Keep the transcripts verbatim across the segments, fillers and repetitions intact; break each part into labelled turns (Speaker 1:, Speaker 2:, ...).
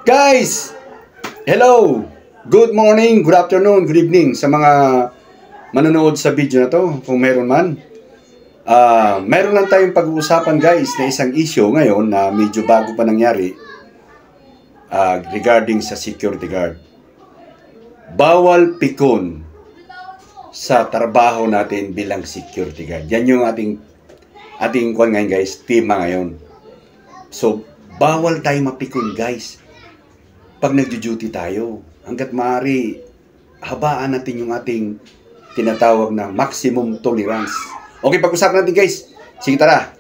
Speaker 1: Guys, hello, good morning, good afternoon, good evening sa mga manonood sa video na to, kung meron man. Uh, meron lang tayong pag-uusapan guys na isang issue ngayon na medyo bago pa nangyari uh, regarding sa security guard. Bawal pikon sa trabaho natin bilang security guard. Yan yung ating ating kwan ngayon guys, tema ngayon. So, bawal tayo mapikon guys pag nagjo-duty tayo. Hanggat maaari, habaan natin yung ating tinatawag na maximum tolerance. Okay, pag-usapan natin guys. Sige, tara.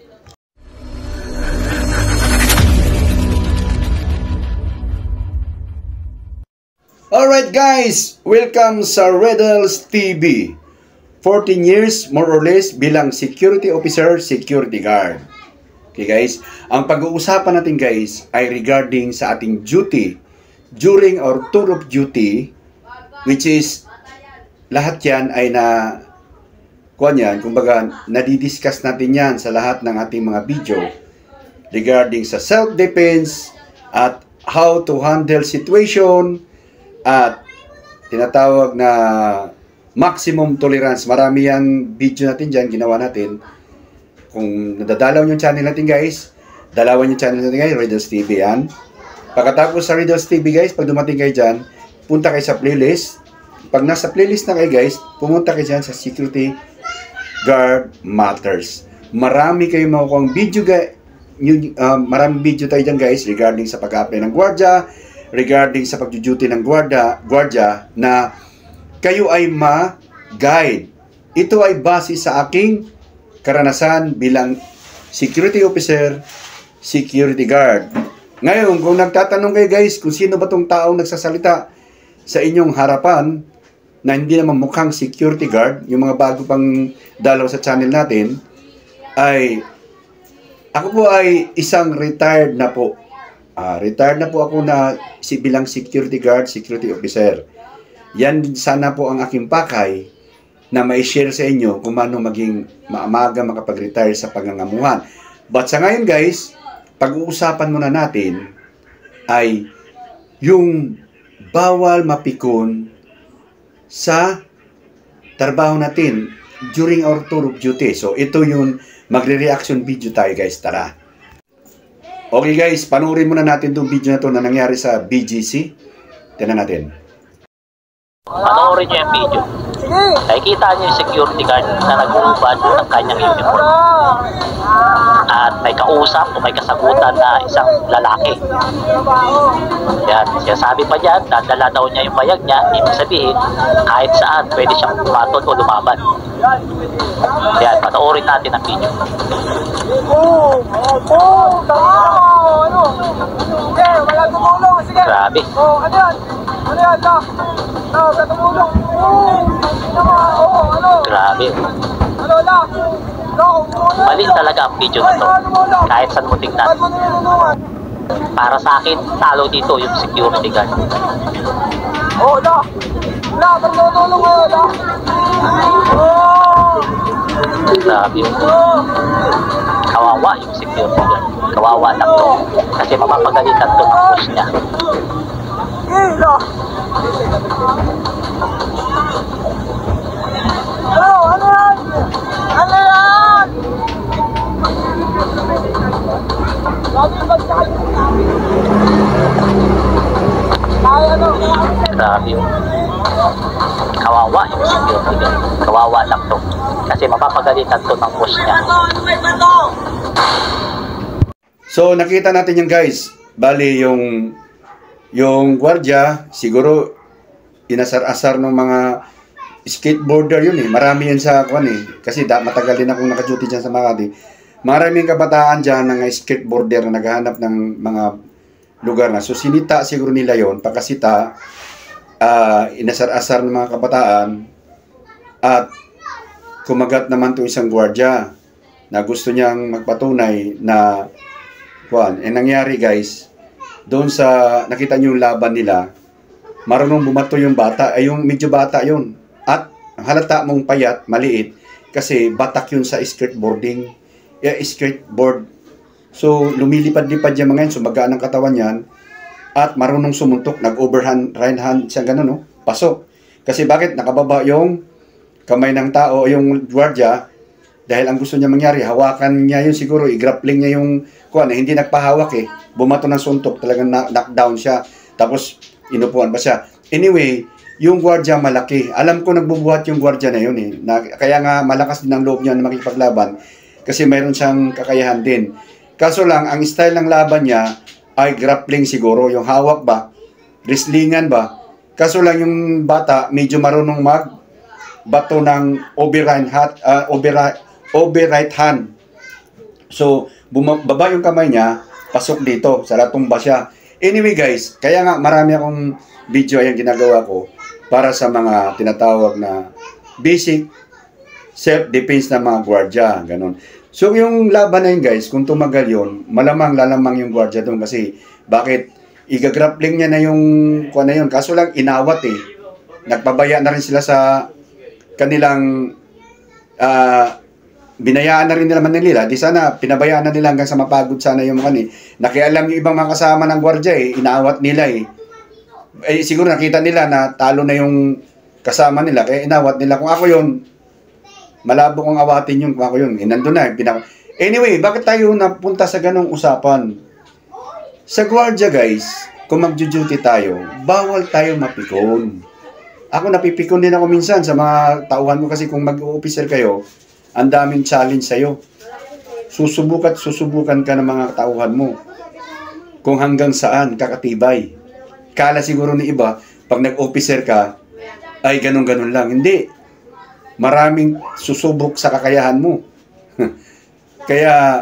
Speaker 1: Alright guys, welcome sa Redels T V. fourteen years more or less bilang security officer, security guard. Okay guys, ang pag-uusapan natin guys ay regarding sa ating duty during our tour of duty, which is lahat yan ay na kuan yan, kumbaga nadidiscuss natin yan sa lahat ng ating mga video regarding sa self-defense at how to handle situation at tinatawag na maximum tolerance. Marami yung video natin dyan, ginawa natin. Kung nadadalaw yung channel natin guys, dalawan yung channel natin guys, Redels T V yan. Pagkatapos sa Redels T V guys, pag dumating kayo dyan, punta kayo sa playlist. Pag nasa playlist na kayo guys, pumunta kayo dyan sa Security Guard Matters. Marami kayong makukuha video guys, uh, maraming video tayo dyan guys regarding sa pag-apply ng gwardya, regarding sa pag-duty ng gwardya, gwardya na kayo ay ma-guide. Ito ay base sa aking karanasan bilang security officer, security guard. Ngayon, kung nagtatanong kayo guys, kung sino ba tong taong nagsasalita sa inyong harapan na hindi naman mukhang security guard, yung mga bago pang dalaw sa channel natin, ay ako po ay isang retired na po. Uh, retired na po ako na si bilang security guard, security officer. Yan sana po ang aking pakay na ma-share sa inyo kung paano maging maamaga makapag-retire sa pangangamuhan. But sa ngayon guys, pag-uusapan muna natin ay yung bawal mapikon sa trabaho natin during our tour of duty. So ito yung magre-reaction video tayo guys. Tara. Okay guys, panoorin muna natin itong video na to na nangyari sa B G C. Tingnan natin.
Speaker 2: Panoorin niyo yung video. Nakikita niyo yung security guard na nag-uubad ng kanyang uniform. At may kausap o may kasagutan na isang lalaki. Yan, siya sabi pa dyan, dadala daw niya yung bayag niya, ibig sabihin, kahit saan pwede siyang pumatol o lumaban. Yan, panoorin natin ang video.
Speaker 3: Oh, oh, tama, ano? Sige, wala tumulong, sige.
Speaker 2: Grabe.
Speaker 3: Oh, ano yan? Ano yan, la? La, wala tumulong. Oh, tama, oh, ano?
Speaker 2: Grabe.
Speaker 3: Ano, la?
Speaker 2: Mali talaga ang video na to. Kahit saan mo tignan. Para sa akin, talo dito yung security guard.
Speaker 3: Oh, la. La, pagtutulong kayo, la. Oh.
Speaker 2: Grabe.
Speaker 3: Oh.
Speaker 2: Kawawa yung security guard. Kawawa lang to. Kasi mapapagalitan to ng boss niya.
Speaker 3: Eh, la. Ano, ano yan? Ano yan?
Speaker 2: Grabe yun. Kawawa yung security guard. Kawawa lang to. Kasi mapapagalitan to ng boss niya.
Speaker 1: So nakita natin yan guys. Bali yung yung gwardya siguro inasar-asar ng mga skateboarder yun eh. Marami yun sa kwan eh. Kasi da, matagal din akong naka-duty dyan sa Makati. Maraming kabataan dyan ng skateboarder na naghahanap ng mga lugar na. So sinita siguro nila yon, pakasita, uh, inasar-asar ng mga kabataan at kumagat naman to isang gwardya na gusto niyang magpatunay na kwan. Eh nangyari guys, doon sa nakita niyo yung laban nila, marunong bumato yung bata, ay yung medyo bata yun. At halata mong payat, maliit, kasi batak yun sa skateboarding, eh, skateboard. So, lumilipad-lipad yung mga yan, sumagaan ang katawan yan. at marunong sumuntok, nag-overhand right hand siya gano'n, no? Pasok. Kasi bakit? Nakababa yung kamay ng tao, yung gwardiya, dahil ang gusto niya mangyari, hawakan niya yun siguro, i-grappling niya yung kuwan, hindi nagpahawak eh. Bumato ng suntok, talagang knockdown siya. Tapos, inupuan pa siya. Anyway, yung gwardiya malaki. Alam ko nagbubuhat yung gwardiya na yun eh. Na, kaya nga malakas din ang loob niya na makipaglaban kasi mayroon siyang kakayahan din. Kaso lang, ang style ng laban niya ay grappling siguro. Yung hawak ba? Wrestlingan ba? Kaso lang yung bata, medyo marunong mag bato ng overhand hat, uh, overhand, over right hand. So, bumaba yung kamay niya, pasok dito, salatumba siya. Anyway guys, kaya nga marami akong video yung ginagawa ko para sa mga tinatawag na basic self-defense ng mga gwardya, ganun. So, yung laban na yun guys, kung tumagal yun, malamang lalamang yung gwardya doon kasi bakit? Igagrappling niya na yung kuha na yun. Kaso lang, inawat eh. Nagpabaya na rin sila sa kanilang uh, binayaan na rin nila Manila. Di sana, pinabayaan na nila hanggang sa mapagod sana yung mga ni. Nakialam yung ibang mga kasama ng gwardya eh, inawat nila eh. Eh, siguro nakita nila na talo na yung kasama nila, kaya inawat nila. Kung ako yun, malabo kong awatin yun kung ako yun. Eh, nandun na. Pinak anyway, bakit tayo napunta sa ganong usapan? Sa gwardya guys, kung mag-duty tayo, bawal tayo mapikon. Ako napipikon din ako minsan sa mga tauhan mo kasi kung mag-officer kayo, ang daming challenge sa'yo. Susubukan at susubukan ka ng mga tauhan mo. Kung hanggang saan kakatibay. Kala siguro ni iba, pag nag-officer ka, ay ganun-ganun lang. Hindi. Maraming susubok sa kakayahan mo. Kaya,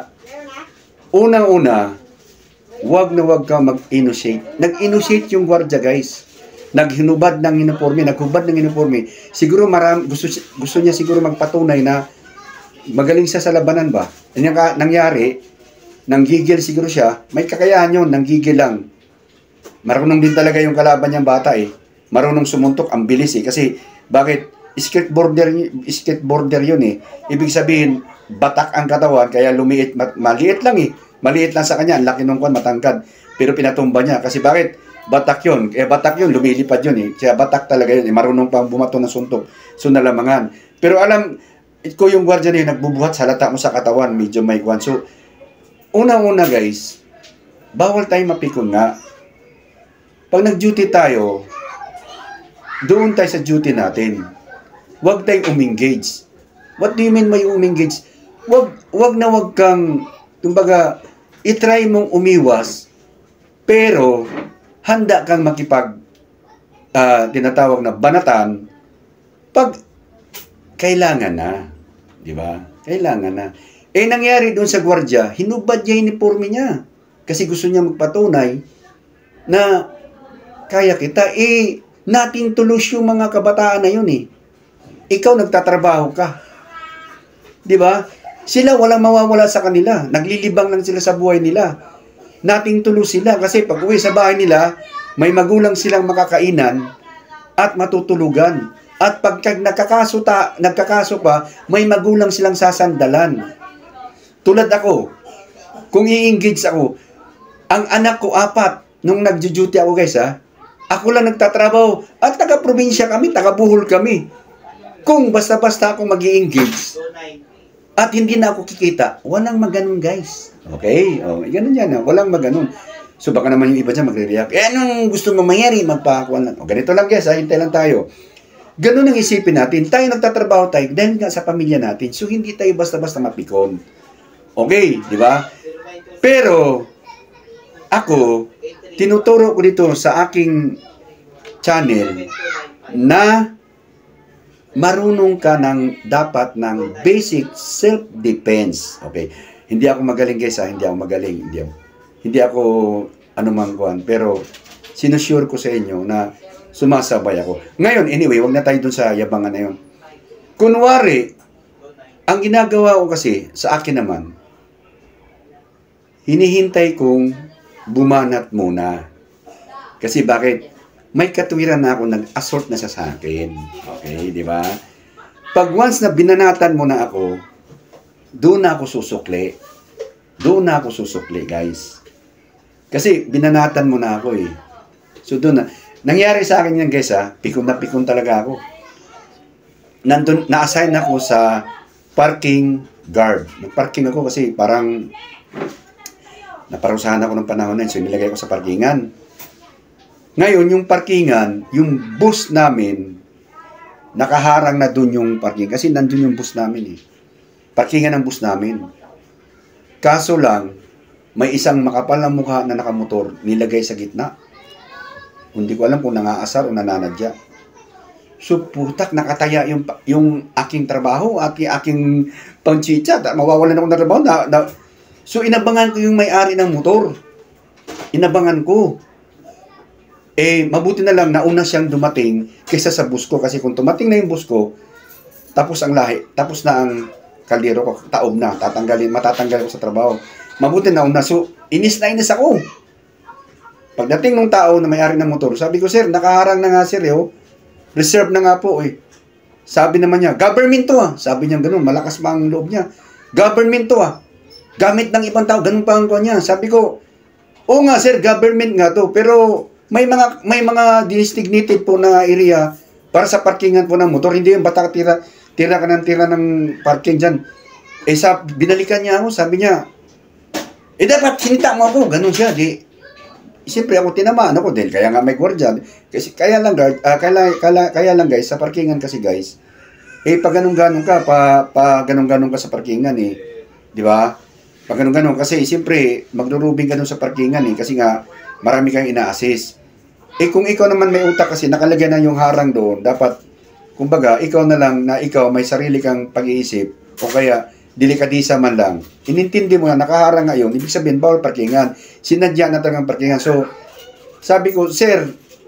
Speaker 1: unang-una, wag na wag ka mag-initiate. Nag-initiate yung gwardya, guys. Naghinubad ng uniforme, naghubad ng uniforme. Siguro marami, gusto, gusto niya siguro magpatunay na magaling siya sa labanan ba? Ano yung nangyari, nanggigil siguro siya, may kakayahan yun, nanggigil lang. Marunong din talaga yung kalaban niyang bata eh. Marunong sumuntok, ang bilis eh. Kasi, bakit? Skateboarder, skateboarder yun eh. Ibig sabihin, batak ang katawan, kaya lumiit, maliit lang eh. Maliit lang sa kanya, ang laki nung kwan, matangkad. Pero pinatumba niya. Kasi bakit? Batak yun. Kaya batak yun, lumilipad yun eh. Kaya batak talaga yun eh. Marunong pang bumato ng suntok. So, nalamangan. Pero alam, ko yung gwardiya na yun, nagbubuhat sa halata mo sa katawan, medyo may kwan. So, unang-una guys, bawal tayo mapikon nga. Pag nag-duty tayo, doon tayo sa duty natin. Huwag tayong umengage. What do you mean may umengage? Huwag, huwag na huwag kang, kumbaga, itry mong umiwas, pero handa kang makipag, uh, tinatawag na banatan, pag kailangan na. Di ba? Kailangan na. Eh, nangyari doon sa gwardya, hinubad niya yung uniforme niya. Kasi gusto niya magpatunay na kaya kita. Eh, nating tulos yung mga kabataan na yun eh. Ikaw nagtatrabaho ka. Di ba? Sila walang mawawala sa kanila. Naglilibang lang sila sa buhay nila. Nating tulos sila. Kasi pag uwi sa bahay nila, may magulang silang makakainan at matutulugan. At pagka nagkakaso, ta, nagkakaso pa, may magulang silang sasandalan. Tulad ako, kung i-engage ako, ang anak ko apat, nung nag-duty ako guys ha, ako lang nagtatrabaho, at taga-probinsya kami, taga-buhol kami. Kung basta-basta ako mag-i-engage, at hindi na ako kikita, walang maganon guys. Okay? O, ganun yan, ha? Walang maganon. So baka naman yung iba dyan magre-react, eh anong gusto mo mangyari? Magpakuan lang. O, ganito lang guys, ha? Hintay lang tayo. Ganun ang isipin natin. Tayo nagtatrabaho tayo dahil nga sa pamilya natin. So, hindi tayo basta-basta mapikon. Okay, di ba? Pero, ako, tinuturo ko dito sa aking channel na marunong ka ng dapat ng basic self-defense. Okay? Hindi ako magaling guys, ha? Hindi ako magaling. Hindi ako, hindi ako anumang kuhan. Pero, sinusure ko sa inyo na sumasabay ako. Ngayon, anyway, wag na tayo dun sa yabangan na yun. Kunwari, ang ginagawa ko kasi, sa akin naman, hinihintay kong bumanat muna. Kasi bakit? May katwiran na ako, nag-assort na siya sa akin. Okay, di ba? Pag once na binanatan mo na ako, doon na ako susukli. Doon na ako susukli, guys. Kasi binanatan mo na ako eh. So doon na. Nangyari sa akin yan guys ha, pikon na pikon talaga ako. Nandun, na-assign ako sa parking guard. Nag-parking ako kasi parang naparusahan ako ng panahon na yun. So nilagay ko sa parkingan. Ngayon, yung parkingan, yung bus namin, nakaharang na doon yung parking. Kasi nandun yung bus namin eh. Parkingan ng bus namin. Kaso lang, may isang makapal na mukha na nakamotor, nilagay sa gitna. Hindi ko alam kung nangaasar o nananadya. So, putak, nakataya yung, yung aking trabaho, aking, aking pangchicha. Mawawalan ako ng trabaho. Na, na, so, inabangan ko yung may-ari ng motor. Inabangan ko. Eh, mabuti na lang, nauna siyang dumating kaysa sa bus ko. Kasi kung tumating na yung bus ko, tapos ang lahi, tapos na ang kaldero ko, taob na, tatanggalin, matatanggal ko sa trabaho. Mabuti na una. So, inis na inis ako. Pagdating ng tao na may-ari ng motor, sabi ko, sir, nakaharang na nga sir, eh, oh. Reserve na nga po, eh. Sabi naman niya, government to ah. Sabi niya ganun, malakas pa ang loob niya. Government to ah. Gamit ng ibang tao, ganun pa ang ko niya. Sabi ko, oo nga sir, government nga to. Pero may mga may mga designated po na area para sa parkingan po ng motor. Hindi yung bata tira, tira ka ng tira ng parking dyan. Eh, sa, binalikan niya ako, sabi niya, eh dapat sinita mo ako, ganun siya. Di, siyempre ako tinamaan ako dahil kaya nga may gwardiya. Kasi kaya lang guard, uh, kaya, kaya, kaya lang guys, sa parkingan kasi guys, eh pag ganun-ganun ka, pa, pa ganun-ganun ka sa parkingan eh. Di ba? Pag ganun-ganun, kasi siyempre magdurubing ka dun sa parkingan eh, kasi nga marami kang ina-assist. Eh kung ikaw naman may utak kasi nakalagay na yung harang doon, dapat, kumbaga, ikaw na lang na ikaw may sarili kang pag-iisip o kaya delikadisa man lang. Inintindi mo na nakaharang ngayon, ibig sabihin bawal parkingan. Sinadya na talagang parkingan. So, sabi ko, sir,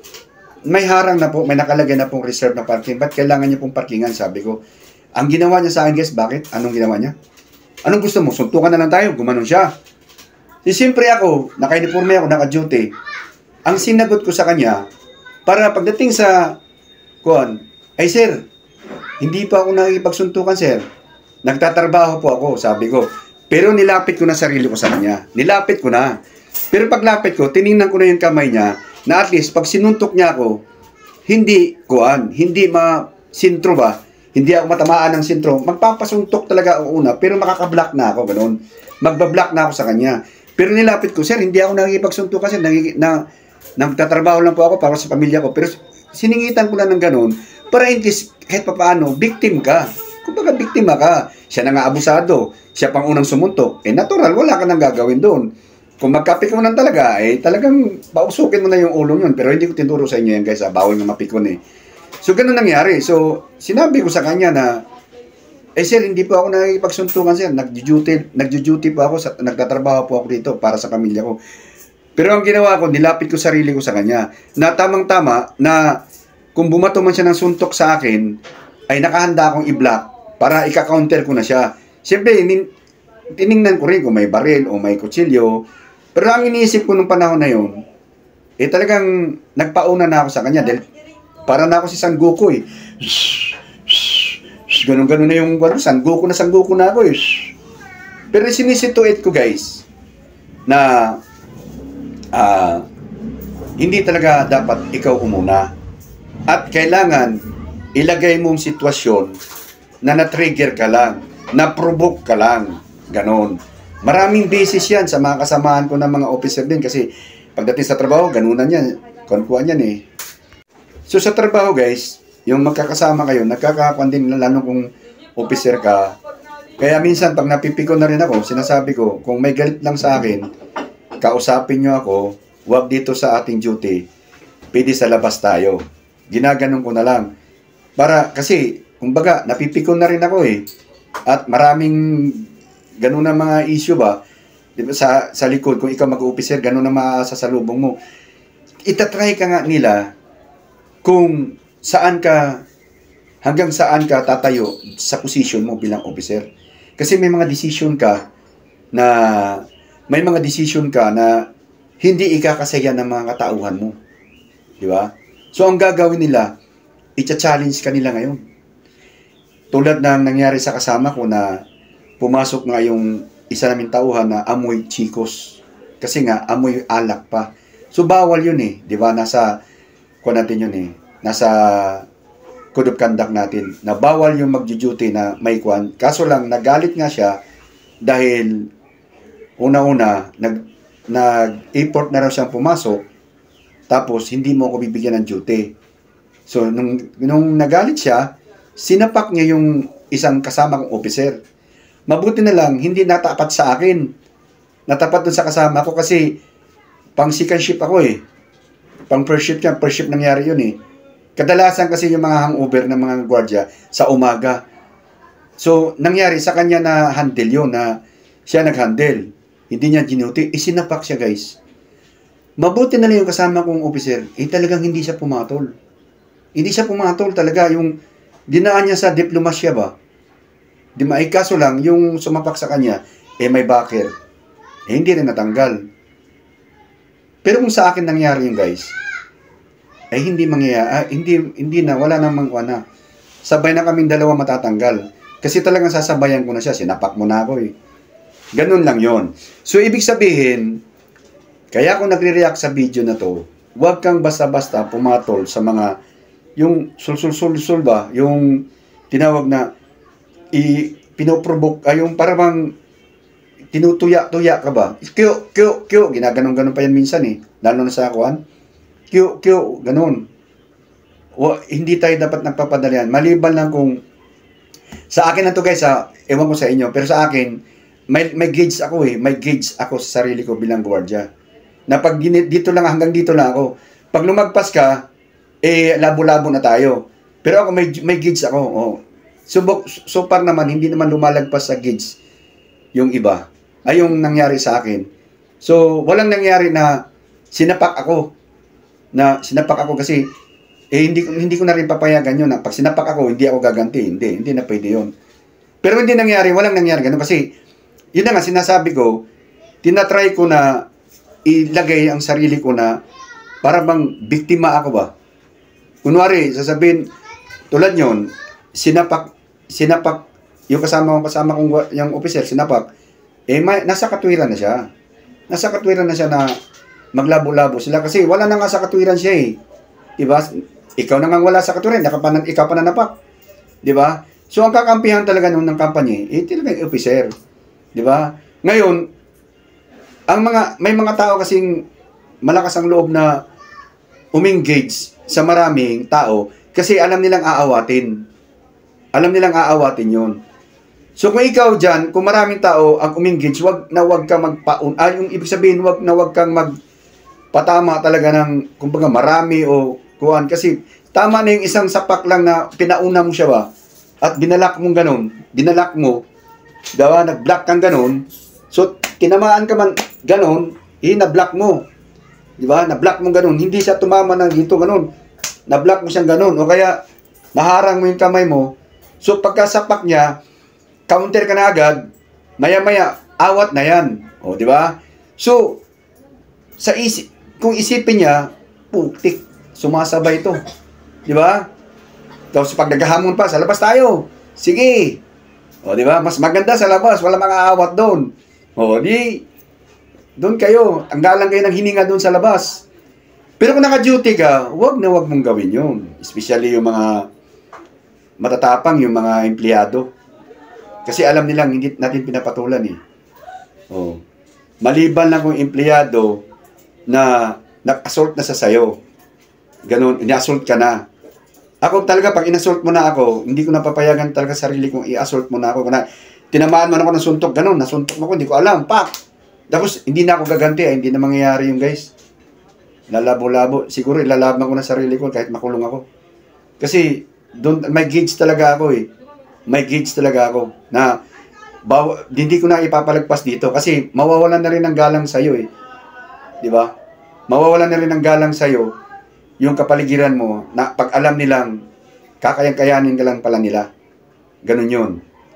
Speaker 1: may harang na po, may nakalagay na pong reserve na parking. Ba't kailangan niyo pong parkingan? Sabi ko. Ang ginawa niya sa akin, guys, bakit? Anong ginawa niya? Anong gusto mo? Suntukan na lang tayo. Gumanon siya. Si siyempre ako, naka-uniforme ako, naka-duty. Ang sinagot ko sa kanya, para pagdating sa, kuan, ay sir, hindi pa ako nakikipagsuntukan, sir. Nagtatrabaho po ako, sabi ko. Pero nilapit ko na sarili ko sa kanya. Nilapit ko na. Pero paglapit ko, tiningnan ko na yung kamay niya, na at least, pag sinuntok niya ako, hindi, kuan, hindi ma-sintro ba? Hindi ako matamaan ng sintro. Magpapasuntok talaga ako una, pero makaka-block na ako, ganoon. Magba-block na ako sa kanya. Pero nilapit ko, sir, hindi ako nakikipagsuntok kasi nagig- na, nagtatrabaho lang po ako para sa pamilya ko. Pero siningitan ko lang ng ganoon, para in case, kahit pa paano, victim ka. Kumbaga, biktima ka. Siya na nga abusado. Siya pang unang sumuntok. Eh, natural, wala ka nang gagawin doon. Kung magkapikon lang talaga, eh, talagang pausukin mo na yung ulo yun. Pero hindi ko tinuro sa inyo yan, guys. Ah, bawal nga mapikon, eh. So, ganun nangyari. So, sinabi ko sa kanya na, eh, sir, hindi po ako nakikipagsuntukan, sir. Nag-duty, nag-duty po ako, sa, nagtatrabaho po ako dito para sa pamilya ko. Pero ang ginawa ko, nilapit ko sarili ko sa kanya. Na tamang-tama, na kung bumato man siya ng suntok sa akin, ay nakahanda akong i-block para ika-counter ko na siya. Siyempre, tiningnan ko rin kung may baril o may kutsilyo. Pero ang iniisip ko nung panahon na yun, eh talagang nagpauna na ako sa kanya. Dahil para na ako si San Goku eh. Ganun-ganun na yung ano, San Goku na San Goku na ako eh. Pero sinisituate ko guys, na uh, hindi talaga dapat ikaw umuna. At kailangan ilagay mong sitwasyon na na-trigger ka lang, na-provoke ka lang, ganon. Maraming basis yan sa mga kasamahan ko ng mga officer din kasi pagdating sa trabaho, ganunan yan, konkuan yan eh. So sa trabaho guys, yung magkakasama kayo, nagkakakuan din lalo kung officer ka. Kaya minsan pag napipiko na rin ako, sinasabi ko, kung may galit lang sa akin, kausapin nyo ako, huwag dito sa ating duty, pwede sa labas tayo. Ginaganon ko na lang. Para, kasi, kumbaga, napipikon na rin ako eh. At maraming ganun na mga issue ba, diba, sa, sa likod, kung ikaw mag-officer, ganun na masasalubong mo. Itatry ka nga nila kung saan ka, hanggang saan ka tatayo sa position mo bilang officer. Kasi may mga decision ka na, may mga decision ka na hindi ikakasaya ng mga katauhan mo. Di ba? So, ang gagawin nila, i-challenge ka nila ngayon. Tulad ng nangyari sa kasama ko na pumasok nga yung isa naming tauhan na amoy chikos. Kasi nga, amoy alak pa. So, bawal yun eh. Di ba? Nasa, kung natin yun eh, nasa code of conduct natin, na bawal yung mag-duty na may kwan. Kaso lang, nagalit nga siya dahil una-una, nag, nag-import na raw siyang pumasok, tapos hindi mo ako bibigyan ng duty. So, nung, nung nagalit siya, sinapak niya yung isang kasama kong officer. Mabuti na lang, hindi natapat sa akin. Natapat dun sa kasama ko kasi pang second shift ako eh. Pang first shift yan, first shift nangyari yun eh. Kadalasan kasi yung mga hangover ng mga gwardiya sa umaga. So, nangyari sa kanya na handle yun, na siya nag-handle. Hindi niya ginuti, isinapak siya guys. Mabuti na lang yung kasama kong officer, eh talagang hindi siya pumatol. Hindi siya pumatol talaga, yung dinaan niya sa diplomasya ba? Di ma, eh, kaso lang, yung sumapak sa kanya, eh may backer. Eh hindi rin natanggal. Pero kung sa akin nangyari yung guys, ay hindi mangyayari, ah, hindi, hindi na, wala namang na. Sabay na kaming dalawa matatanggal. Kasi talagang sasabayan ko na siya, sinapak mo na ako eh. Ganun lang yon. So, ibig sabihin, kaya ako nagre-react sa video na to, huwag kang basta-basta pumatol sa mga, yung sul-sul-sul-sul ba, yung tinawag na, i, pinoprovoke, ay yung parang tinutuya-tuya ka ba? Kyo, kyo, kyo, ginaganon-ganon pa yan minsan eh, lalo na sa akuan. Kyo, kyo, ganun. O, hindi tayo dapat nagpapadalian. Maliban lang kung, sa akin na to guys ha, ewan ko sa inyo, pero sa akin, may, may gauge ako eh, may gauge ako sa sarili ko bilang gwardiya. Na pag dito lang, hanggang dito lang ako. Pag lumagpas ka, eh, labo-labo na tayo. Pero ako, may, may gauge ako. Oh. So, so far naman, hindi naman lumalagpas sa gauge yung iba. Ay, yung nangyari sa akin. So, walang nangyari na sinapak ako. Na sinapak ako kasi, eh, hindi, hindi ko na rin papayagan yun. Pag sinapak ako, hindi ako gaganti. Hindi, hindi na pwede yun. Pero hindi nangyari, walang nangyari ganun. Kasi, yun na nga, sinasabi ko, tinatry ko na ilagay ang sarili ko na para bang biktima ako ba? Kunwari, sasabihin, tulad yun, sinapak, sinapak, yung kasama ko, kasama kong yung officer, sinapak, eh, may, nasa katwiran na siya. Nasa katwiran na siya na maglabo-labo sila kasi wala na nga sa katwiran siya eh. Diba? Ikaw na nga wala sa katwiran, ikaw pa, ikaw pa nanapak. Diba? So, ang kakampihan talaga nung ng company, eh, talaga yung officer. Diba? Ngayon, ang mga, may mga tao kasing malakas ang loob na umengage sa maraming tao kasi alam nilang aawatin. Alam nilang aawatin yun. So kung ikaw dyan, kung maraming tao ang umengage, wag na wag kang magpaun. Ah, yung ibig sabihin, wag na wag kang magpatama talaga ng, kumbaga, marami o kuhan. Kasi tama na yung isang sapak lang na pinauna mo siya ba? At binalak mong ganun. Binalak mo. Diba? Nag-block kang ganun. So, tinamaan ka man ganun, eh, na-block mo. Diba? Na-block mo ganun. Hindi siya tumama ng dito ganun. Na-block mo siyang ganun. O kaya, naharang mo yung kamay mo. So, pagkasapak niya, counter ka na agad, maya-maya, awat na yan. O, diba? So, sa isip, kung isipin niya, putik, sumasabay ito. Diba? Tapos, pag naghahamon pa, sa labas tayo. Sige. O, di ba? Mas maganda sa labas. Wala mga awat doon. O, di, doon kayo. Ang galang kayo ng hininga doon sa labas. Pero kung naka-duty ka, wag na wag mong gawin yun. Especially yung mga matatapang, yung mga empleyado. Kasi alam nilang hindi natin pinapatulan eh. O, maliban lang kung empleyado na nag-assault na sa sayo. Ganun, ini-assault ka na. Ako talaga, pag in-assault mo na ako, hindi ko napapayagan talaga sarili kong i-assault mo na ako. Kung na, tinamaan mo na ako ng suntok, ganun, nasuntok mo ako, hindi ko alam, pak! Tapos, hindi na ako gaganti, eh, hindi na mangyayari yung guys. Lalabo-labo. Siguro, ilalaban ko na sarili ko kahit makulong ako. Kasi, don't, may gauge talaga ako eh. May gauge talaga ako. Na, baw, hindi ko na ipapalagpas dito. Kasi, mawawalan na rin ng galang sa'yo eh. Di ba? Mawawalan na rin ng galang sa'yo yung kapaligiran mo, na pag alam nilang, kakayang-kayanin ka lang pala nila. Ganun yun.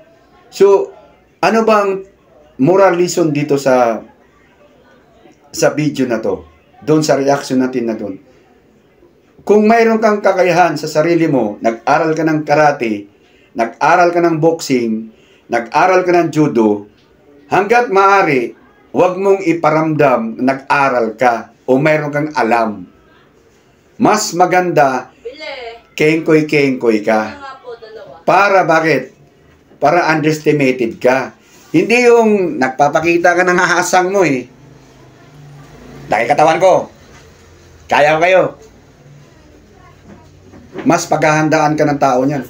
Speaker 1: So, ano bang moral lesson dito sa sa video na to? Doon sa reaction natin na doon. Kung mayroon kang kakayahan sa sarili mo, nag-aral ka ng karate, nag-aral ka ng boxing, nag-aral ka ng judo, hanggat maaari, huwag mong iparamdam nag-aral ka. o mayroon kang alam. Mas maganda, kengkoy-kengkoy ka. Para bakit? Para underestimated ka. Hindi yung nagpapakita ka ng hahasang mo eh. Laki katawan ko. Kaya ko kayo. Mas paghahandaan ka ng tao niyan.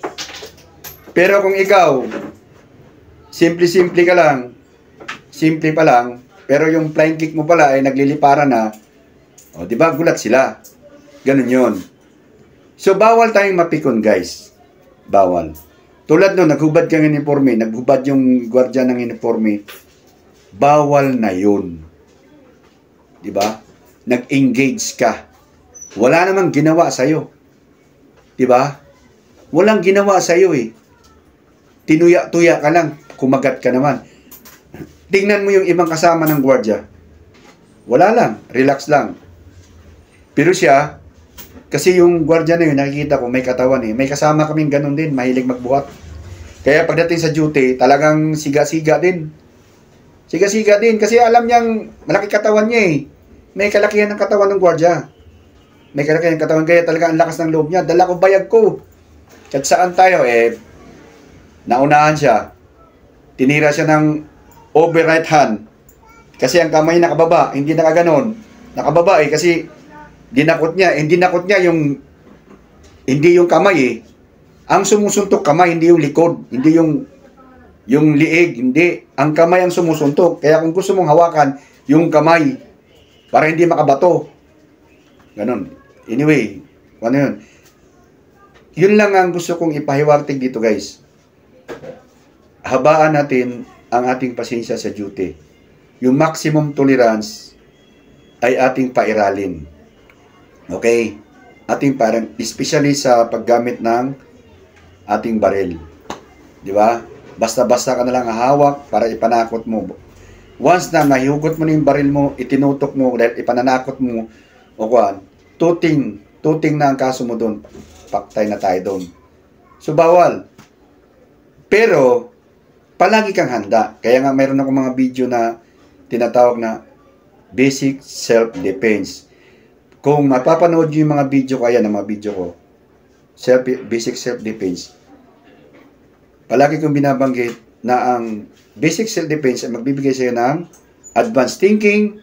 Speaker 1: Pero kung ikaw, simple-simple ka lang, simple pa lang, pero yung flying kick mo pala ay nagliliparan na, o di ba gulat sila. Ganun yun. So bawal tayong mapikon guys. Bawal. Tulad nun, naghubad kang uniforme, naghubad yung gwardiya ng uniforme, bawal na yun. Di ba? Nag-engage ka. Wala namang ginawa sa'yo. Di ba? Walang ginawa sa'yo eh. Tinuya-tuya ka lang, kumagat ka naman. Tingnan mo yung ibang kasama ng gwardiya. Wala lang, relax lang. Pero siya, kasi yung gwardiya na yun, nakikita ko, may katawan eh. May kasama kaming ganun din, mahilig magbuhat. Kaya pagdating sa duty, talagang siga-siga din. Siga-siga din, kasi alam niyang malaki katawan niya eh. May kalakihan ng katawan ng gwardiya. May kalakihan ng katawan, kaya talaga ang lakas ng loob niya. Dala ko bayag ko. At saan tayo eh, naunahan siya, tinira siya ng over right hand, kasi ang kamay nakababa, hindi nakaganon, nakababa eh, kasi dinakot niya, hindi dinakot niya yung, hindi yung kamay eh, ang sumusuntok kamay, hindi yung likod, hindi yung, yung liig, hindi, ang kamay ang sumusuntok, kaya kung gusto mong hawakan, yung kamay, para hindi makabato, ganon, anyway, ano yun, yun lang ang gusto kong ipahiwartig dito guys. Habaan natin ang ating pasensya sa duty. Yung maximum tolerance ay ating pairalin. Okay? Ating parang, especially sa paggamit ng ating baril. Di ba? Basta-basta ka na lang hahawak para ipanakot mo. Once na nahihugot mo na yung baril mo, itinutok mo, dahil ipananakot mo, o kuwan, tuting, tuting na ang kaso mo doon. Paktay na tayo doon. So, bawal. Pero, palagi kang handa. Kaya nga mayroon ako mga video na tinatawag na basic self-defense. Kung mapapanood nyo yung mga video ko, ayan ang mga video ko, self, basic self-defense, palagi kong binabanggit na ang basic self-defense ay magbibigay sa'yo ng advanced thinking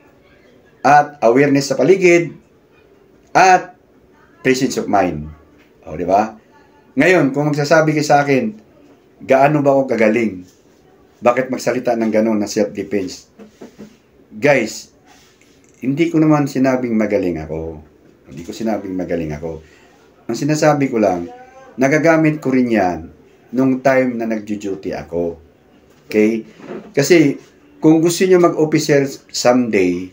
Speaker 1: at awareness sa paligid at presence of mind. O, di ba? Ngayon, kung magsasabi kayo sa akin, gaano ba ako kagaling? Bakit magsalita ng gano'n na self-defense? Guys, hindi ko naman sinabing magaling ako. Hindi ko sinabing magaling ako. Ang sinasabi ko lang, nagagamit ko rin yan nung time na nag-duty ako. Okay? Kasi, kung gusto nyo mag-officer someday,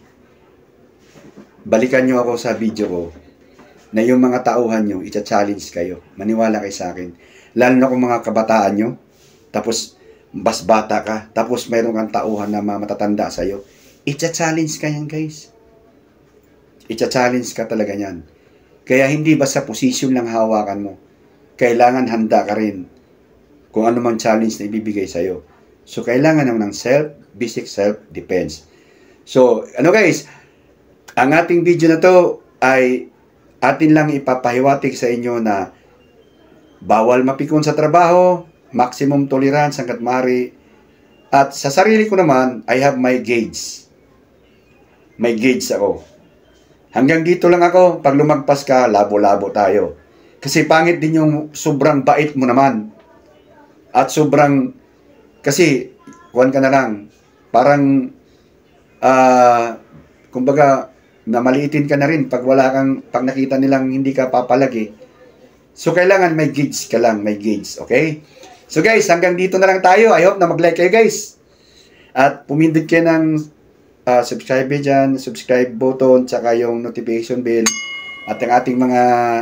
Speaker 1: balikan nyo ako sa video ko, na yung mga tauhan nyo, ita-challenge kayo. Maniwala kayo sa akin. Lalo na kung mga kabataan nyo, tapos bas bata ka, tapos mayroon kang tauhan na matatanda sa'yo, ita-challenge ka yan, guys. Ita-challenge ka talaga yan. Kaya hindi basta posisyon lang hawakan mo. Kailangan handa ka rin kung ano mang challenge na ibibigay sa'yo. So, kailangan naman ng self, basic self-defense. So, ano guys, ang ating video na to ay atin lang ipapahiwatig sa inyo na bawal mapikon sa trabaho, maximum tolerance hanggat maaari. At sa sarili ko naman, I have my gauge. May gauge ako. Hanggang dito lang ako. Pag lumagpas ka, labo-labo tayo. Kasi pangit din yung sobrang bait mo naman. At sobrang, kasi, kuwan ka na lang, parang, ah, uh, kumbaga, namaliitin ka na rin pag wala kang, pag nakita nilang hindi ka papalagi. So, kailangan may gauge ka lang, may gauge, okay? So, guys, hanggang dito na lang tayo. I hope na mag-like kayo, guys. At pumindot kayo ng uh, subscribe dyan, subscribe button, tsaka yung notification bell. At ang ating mga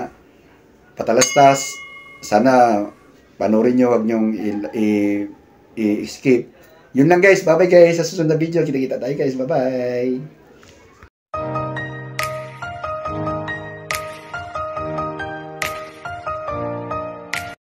Speaker 1: patalastas, sana panoorin nyo, huwag nyong i-skip. Yun lang, guys. Bye-bye, guys. Sa susunod na video, kita-kita tayo, guys. Bye-bye.